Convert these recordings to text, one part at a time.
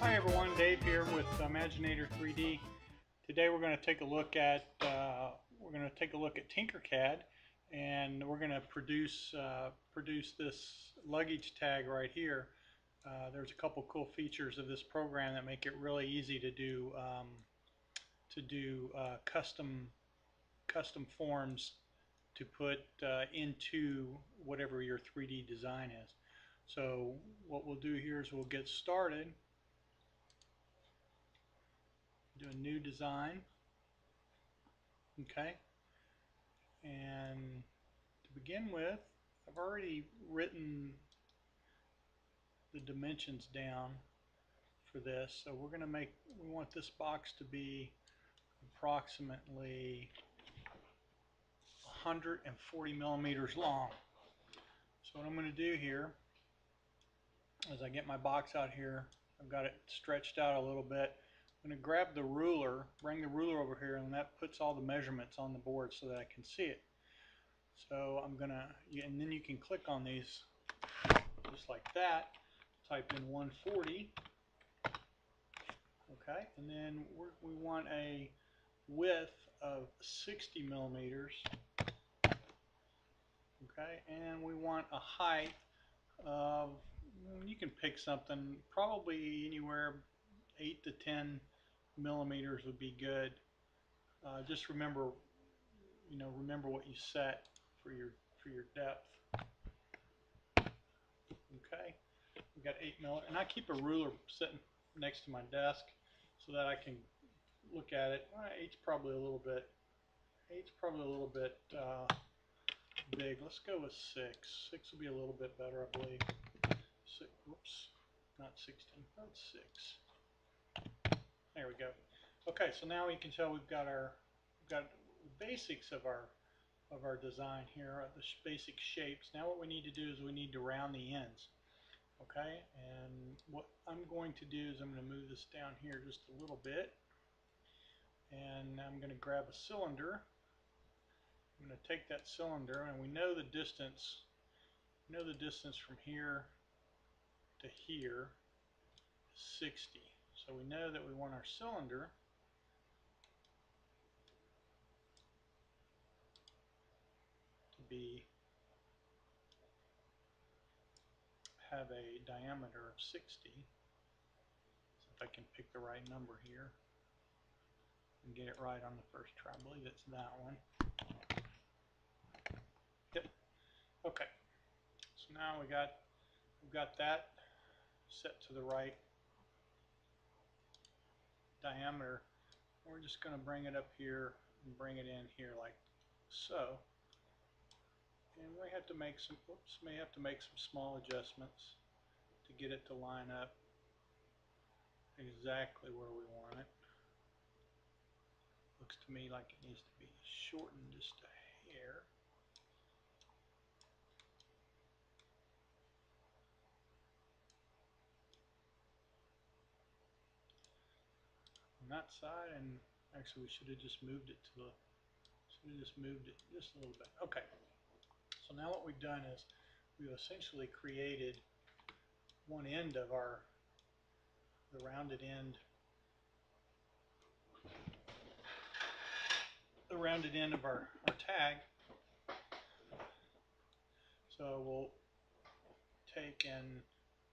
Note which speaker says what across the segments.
Speaker 1: Hi everyone, Dave here with Imaginator 3D. Today we're going to take a look at Tinkercad, and we're going to produce this luggage tag right here. There's a couple cool features of this program that make it really easy to do custom forms to put into whatever your 3D design is. So what we'll do here is we'll get started. Do a new design, okay, and to begin with, I've already written the dimensions down for this. So we want this box to be approximately 140 millimeters long. So what I'm going to do here is I get my box out here, I've got it stretched out a little bit. I'm going to grab the ruler, bring the ruler over here, and that puts all the measurements on the board so that I can see it. So I'm going to, and then you can click on these just like that, type in 140, okay, and then we want a width of 60 millimeters, okay, and we want a height of, you can pick something, probably anywhere 8 to 10 millimeters would be good. Just remember what you set for your depth. Okay, we got 8 millimeters, and I keep a ruler sitting next to my desk so that I can look at it. 8's probably a little bit. 8's probably a little bit big. Let's go with 6. 6 will be a little bit better, I believe. 6. Whoops, not 16. That's 6. There we go. Okay, so now you can tell we've got the basics of our design here, the basic shapes. Now what we need to do is we need to round the ends. Okay, and what I'm going to do is I'm going to move this down here just a little bit, and I'm going to grab a cylinder. I'm going to take that cylinder, and we know the distance. We know the distance from here to here is 60. So we know that we want our cylinder to have a diameter of 60. So if I can pick the right number here and get it right on the first try, I believe it's that one. Yep. Okay. So now we've got that set to the right diameter. We're just going to bring it up here and bring it in here like so. And we have to make some, may have to make some small adjustments to get it to line up exactly where we want it. Looks to me like it needs to be shortened just a hair. On that side, and actually we should have just moved it to the, just a little bit. Okay. So now what we've done is we've essentially created one end of the rounded end of our tag. So we'll take and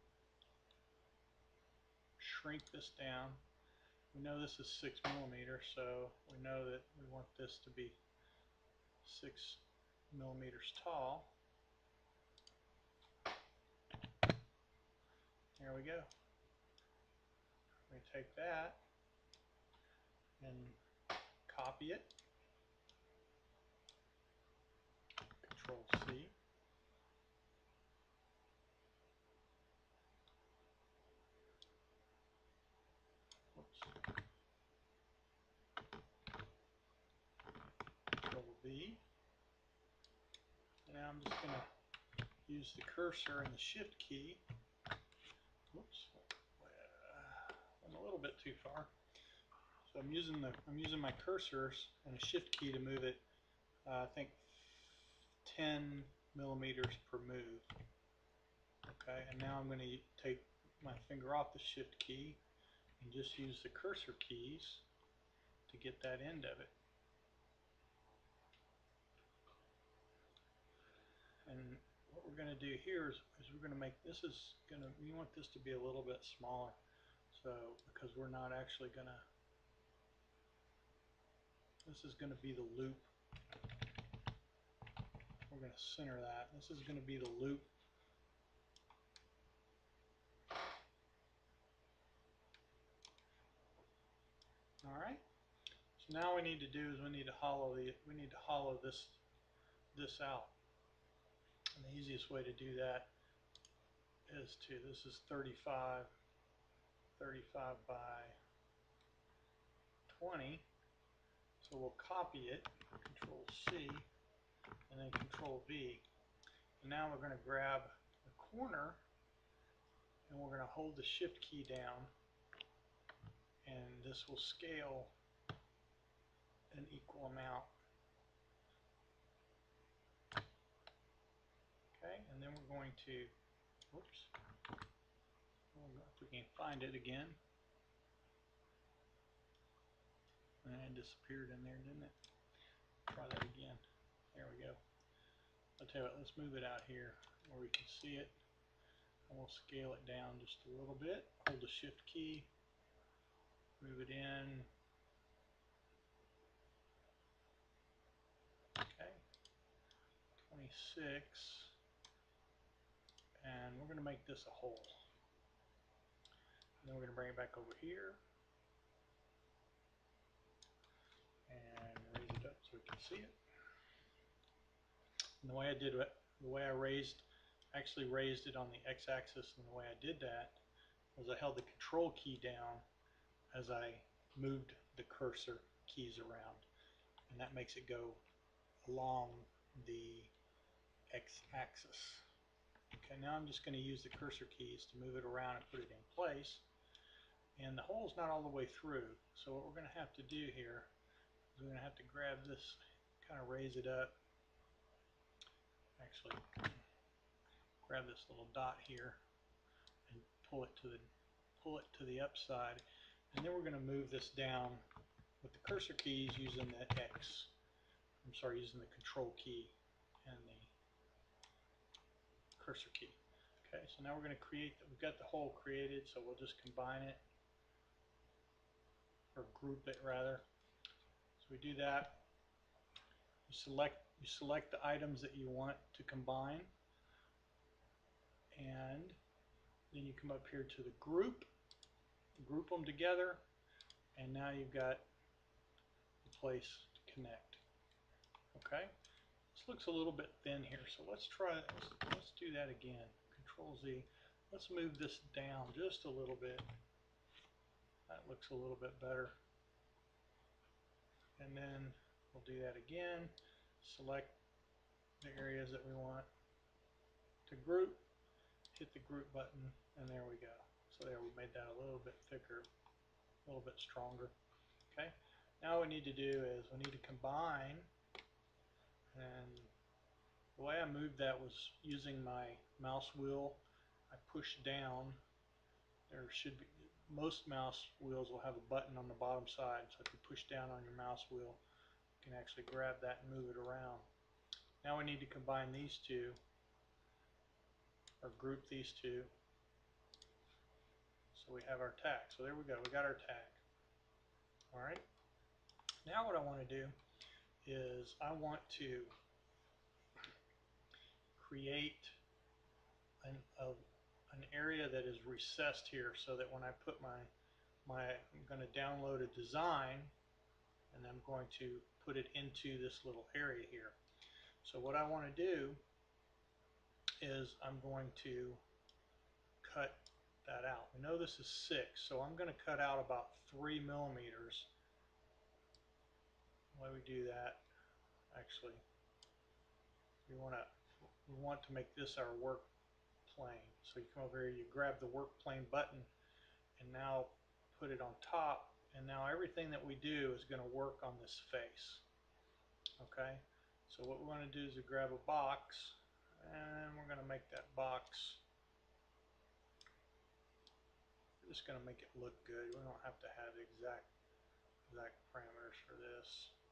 Speaker 1: shrink this down. We know this is 6 millimeters, so we know that we want this to be 6 millimeters tall. There we go. We take that and copy it. Control C. Whoops. Control V. And now I'm just going to use the cursor and the Shift key. Whoops. Went a little bit too far. So I'm using my cursors and a Shift key to move it. I think 10 millimeters per move. Okay, and now I'm going to take my finger off the Shift key, and just use the cursor keys to get that end of it. And what we're going to do here is we're going to make this we want this to be a little bit smaller. So because we're not actually going to, this is going to be the loop. We're going to center that. This is going to be the loop. All right. So now what we need to do is we need to hollow this out. And the easiest way to do that is this is 35 by 20. So we'll copy it, Control C, and then Control V. And now we're going to grab the corner and we're going to hold the Shift key down, and this will scale an equal amount. Okay, and then we're going to, whoops, if we can find it again. And it disappeared in there, didn't it? Try that again. There we go. I'll tell you what, let's move it out here where we can see it. And we'll scale it down just a little bit. Hold the Shift key, move it in. Okay, 26. And we're going to make this a hole. And then we're going to bring it back over here and raise it up so we can see it. And the way I did it, the way I actually raised it on the x-axis, and the way I did that was I held the Control key down as I moved the cursor keys around, and that makes it go along the x-axis. Okay, now I'm just going to use the cursor keys to move it around and put it in place. And the hole's not all the way through, so what we're going to have to do here is we're going to have to grab this, kind of raise it up. Actually, grab this little dot here and pull it to the upside, and then we're going to move this down with the cursor keys using the using the Control key and the cursor key. Okay, so now we're going to we've got the hole created, so we'll just combine it, or group it rather. So we do that. You select the items that you want to combine, and then you come up here to the group them together, and now you've got a place to connect. Okay, this looks a little bit thin here, so let's do that again. Control Z. Let's move this down just a little bit. That looks a little bit better. And then we'll do that again. Select the areas that we want to group, hit the group button, and there we go. So there, we made that a little bit thicker, a little bit stronger. Okay, now what we need to do is we need to combine, and the way I moved that was using my mouse wheel. I pushed down. There should be, most mouse wheels will have a button on the bottom side, so if you push down on your mouse wheel, you can actually grab that and move it around. Now we need to combine these two, or group these two, so we have our tag. So there we go, we got our tag. Alright, now what I want to do is I want to create an area that is recessed here, so that when I put I'm going to download a design, and I'm going to put it into this little area here. So what I want to do is I'm going to cut that out. We know this is 6, so I'm going to cut out about 3 millimeters. The way we do that, actually, we want to make this our work plane. So you come over here, you grab the work plane button, and now put it on top, and now everything that we do is going to work on this face. Okay, so what we want to do is we grab a box, and we're going to make that box just going to make it look good. We don't have to have exact parameters for this.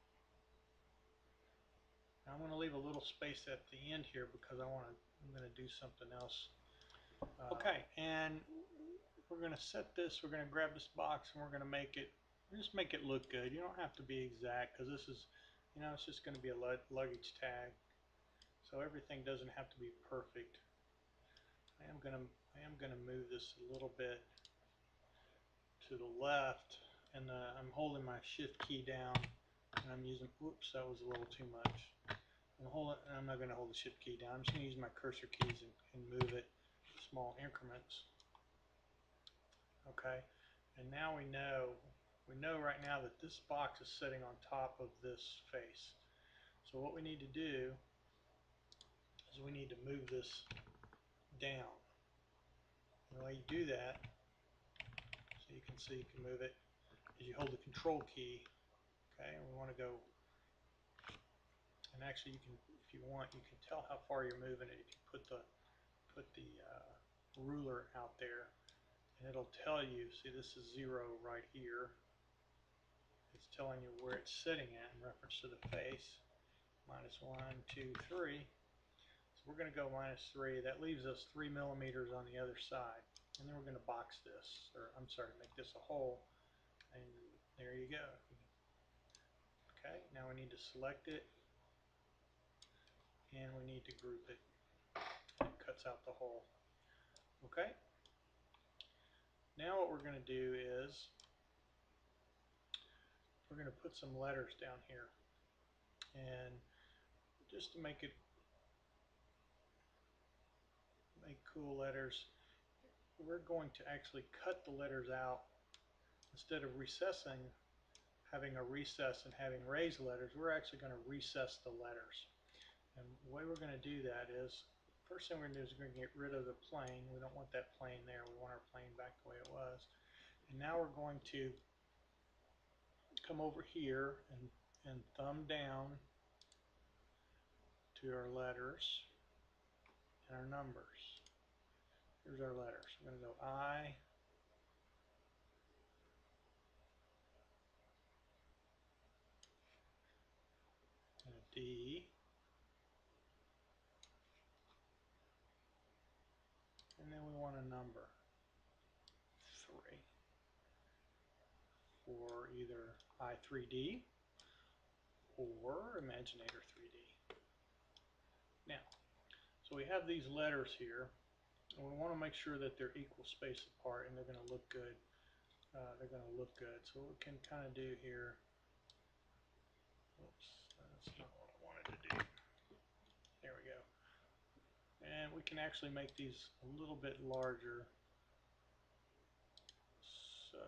Speaker 1: Now I'm going to leave a little space at the end here because I'm going to do something else. Okay, and we're going to set this. We're going to grab this box and we're going to just make it look good. You don't have to be exact because this is, it's just going to be a luggage tag. So everything doesn't have to be perfect. I am gonna move this a little bit to the left, and I'm holding my shift key down, and I'm using. Oops, that was a little too much. I'm not gonna hold the shift key down. I'm just gonna use my cursor keys and move it in small increments. Okay, and now we know right now that this box is sitting on top of this face. So what we need to do is we need to move this down. And the way you do that, so you can see you can move it, is you hold the control key, okay, and we want to go, and actually you can, if you want, you can tell how far you're moving it if you put the ruler out there, and it'll tell you, see this is 0 right here, it's telling you where it's sitting at in reference to the face, -1, 2, 3. We're going to go -3. That leaves us 3 millimeters on the other side. And then we're going to box this, or I'm sorry, make this a hole. And there you go. Okay, now we need to select it. And we need to group it. It cuts out the hole. Okay. Now what we're going to do is we're going to put some letters down here. And just to make cool letters, we're going to actually cut the letters out. Instead of recessing, having a recess and having raised letters, we're actually going to recess the letters. And the way we're going to do that is, first thing we're going to do is we're going to get rid of the plane. We don't want that plane there. We want our plane back the way it was. And now we're going to come over here and thumb down to our letters and our numbers. Here's our letters. We're going to go I, and a D, and then we want a number, 3, for either i3D or Imaginator 3D. Now, so we have these letters here, and we want to make sure that they're equal space apart and they're going to look good. So what we can kind of do here, oops, that's not what I wanted to do. There we go. And we can actually make these a little bit larger. So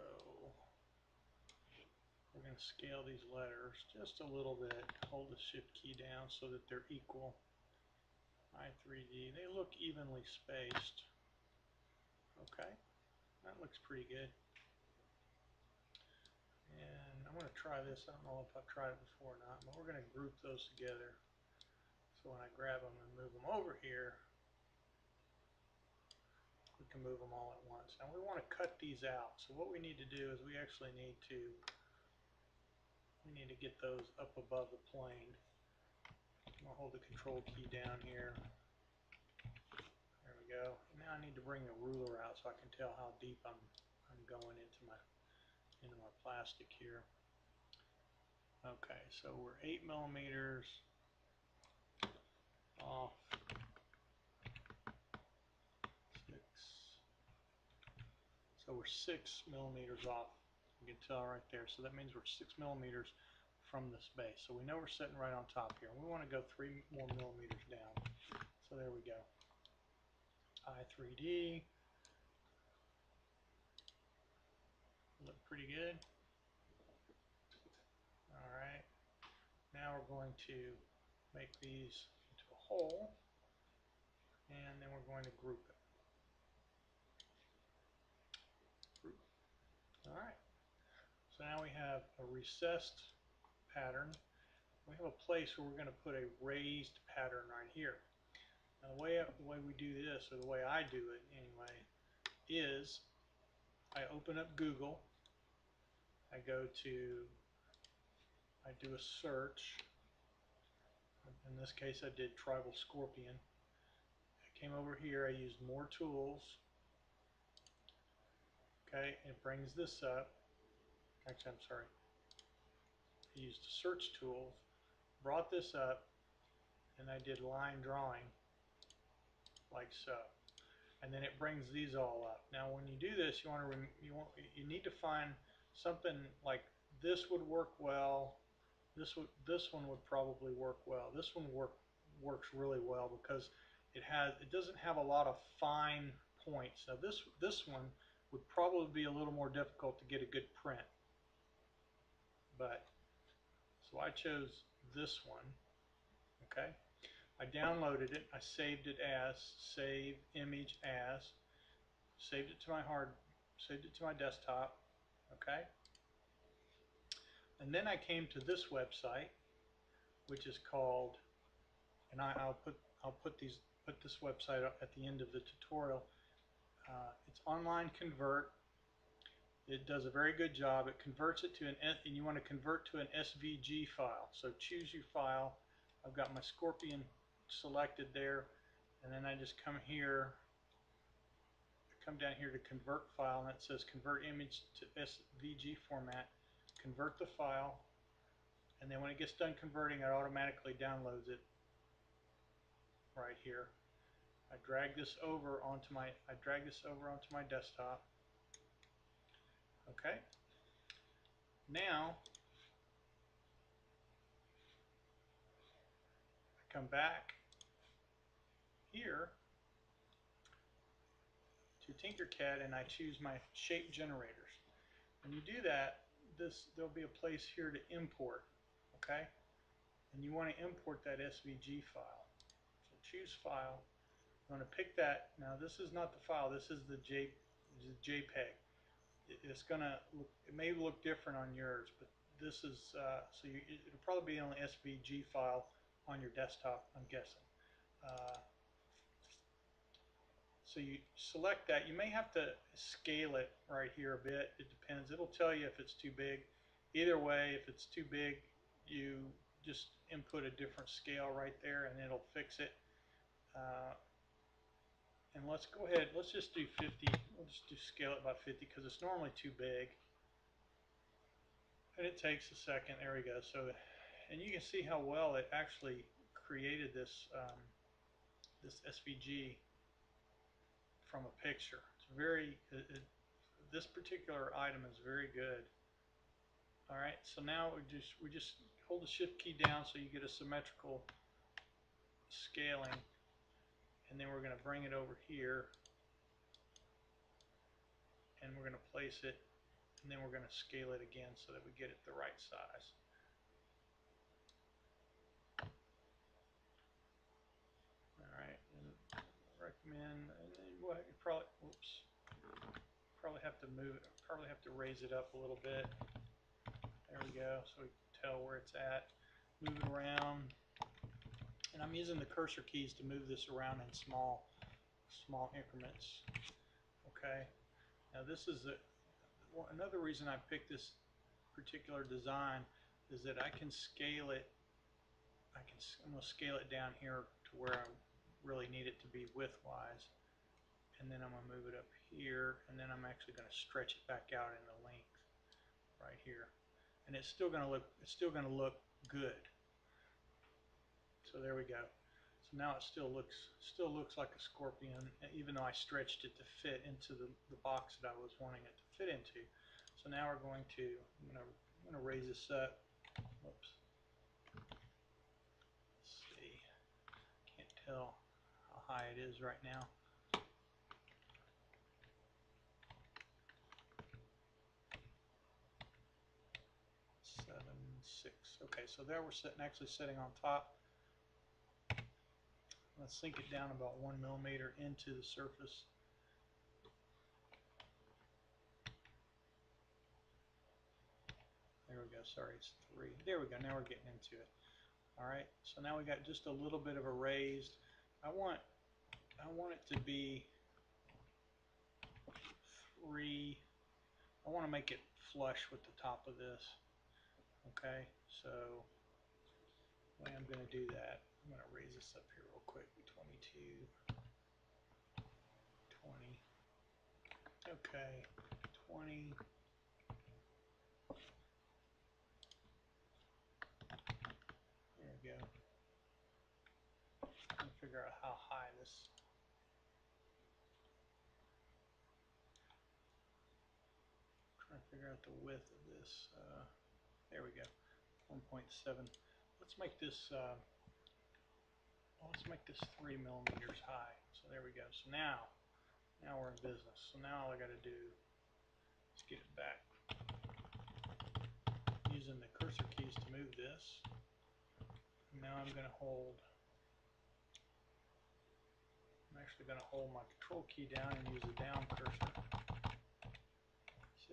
Speaker 1: we're going to scale these letters just a little bit. Hold the shift key down so that they're equal. I3D, they look evenly spaced. Okay, that looks pretty good. And I'm going to try this. I don't know if I've tried it before or not, but we're going to group those together. So when I grab them and move them over here, we can move them all at once. Now we want to cut these out. So what we need to do is we actually need to get those up above the plane. I'm going to hold the control key down here. There we go. And now I need to bring the ruler out so I can tell how deep I'm going into my plastic here. Okay, so we're 8 millimeters off 6. So we're 6 millimeters off. You can tell right there. So that means we're 6 millimeters from this base. So we know we're sitting right on top here. We want to go 3 more millimeters down. So there we go. I3D. Look pretty good. Alright. Now we're going to make these into a hole. And then we're going to group it. Group. Alright. So now we have a recessed pattern. We have a place where we're going to put a raised pattern right here. Now the way we do this, or the way I do it anyway, is I open up Google, I do a search. In this case I did tribal scorpion. I came over here, I used more tools. Okay, it brings this up. Actually, I'm sorry. I used the search tools, brought this up, and I did line drawing, like so. And then it brings these all up. Now, when you do this, you need to find something like this would work well. This one would probably work well. This one works really well because it doesn't have a lot of fine points. Now this one would probably be a little more difficult to get a good print. But so I chose this one. Okay. I downloaded it. I saved it as save image as. Saved it to my desktop. Okay. And then I came to this website, which is called, and I'll put this website at the end of the tutorial. It's Online Convert. It does a very good job. It converts it to and you want to convert to an SVG file. So choose your file. I've got my scorpion selected there, and then I just come down here to convert file, and it says convert image to SVG format. Convert the file, and then when it gets done converting, it automatically downloads it right here. I drag this over onto my desktop. Okay. Now I come back here to Tinkercad and I choose my shape generators. When you do that, there'll be a place here to import. Okay, and you want to import that SVG file. So choose file. I'm going to pick that. Now this is not the file. This is the JPEG. It may look different on yours, but this is it'll probably be on the SVG file on your desktop, I'm guessing. So you select that. You may have to scale it right here a bit. It depends. It'll tell you if it's too big. Either way, if it's too big, you just input a different scale right there and it'll fix it. And let's go ahead. Let's just do 50. We'll just scale it by 50 because it's normally too big. And it takes a second. There we go. So, and you can see how well it actually created this this SVG from a picture. It's this particular item is very good. All right, so now we just hold the shift key down so you get a symmetrical scaling, and then we're going to bring it over here, and we're going to place it, and then we're going to scale it again so that we get it the right size. All right, and recommend, and then you probably have to move it, probably have to raise it up a little bit. There we go, so we can tell where it's at. Move it around, and I'm using the cursor keys to move this around in small increments. Okay, now this is another reason I picked this particular design is that I can scale it. I'm going to scale it down here to where I really need it to be widthwise, and then I'm going to move it up here, and then I'm actually going to stretch it back out in the length right here, and it's still going to look good. So there we go. So now it still looks like a scorpion, even though I stretched it to fit into the box that I was wanting it to fit into. So now I'm going to raise this up. Whoops. Can't tell how high it is right now. Okay, so there we're actually sitting on top. Let's sink it down about 1 millimeter into the surface. There we go. Sorry, it's 3. There we go. Now we're getting into it. All right, so now we got just a little bit of a raised. I want it to be 3 I want to make it flush with the top of this. Okay, so the way I'm going to do that, I'm going to raise this up here real quick. 22, 20. Okay, 20. There we go. I'm going to figure out how high this. Trying to figure out the width of this. There we go. 1.7. Let's make this. Let's make this 3 millimeters high. So there we go. So now we're in business. So now all I got to do is get it back using the cursor keys to move this. And now I'm going to hold. I'm actually going to hold my control key down and use the down cursor. 6.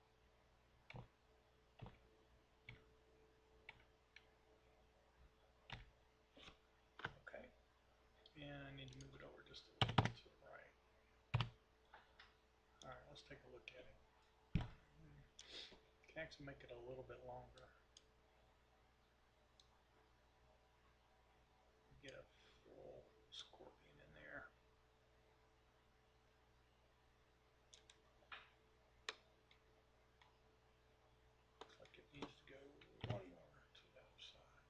Speaker 1: Okay. And I need to move it over just a little bit to the right. Alright, let's take a look at it. Can actually make it a little bit longer. Get a full scorpion in there. Looks like it needs to go one more to the other side.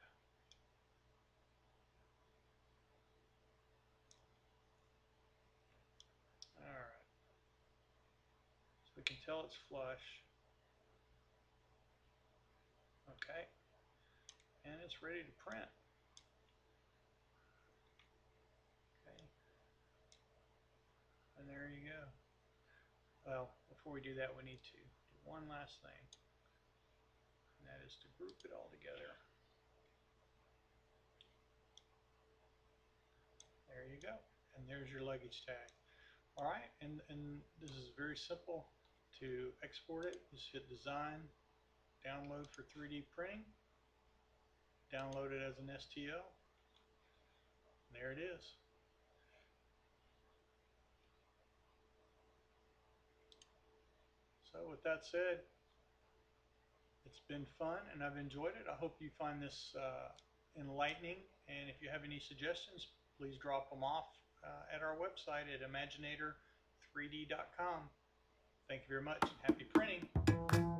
Speaker 1: Alright. So we can tell it's flush. Okay. And it's ready to print. Okay. And there you go. Well, before we do that, we need to do one last thing. And that is to group it all together. There you go. And there's your luggage tag. Alright, and this is very simple. To export it, just hit design, download for 3D printing, download it as an STL. There it is. So with that said, it's been fun and I've enjoyed it. I hope you find this enlightening, and if you have any suggestions, please drop them off at our website at Imaginator3D.com. Thank you very much. Happy printing.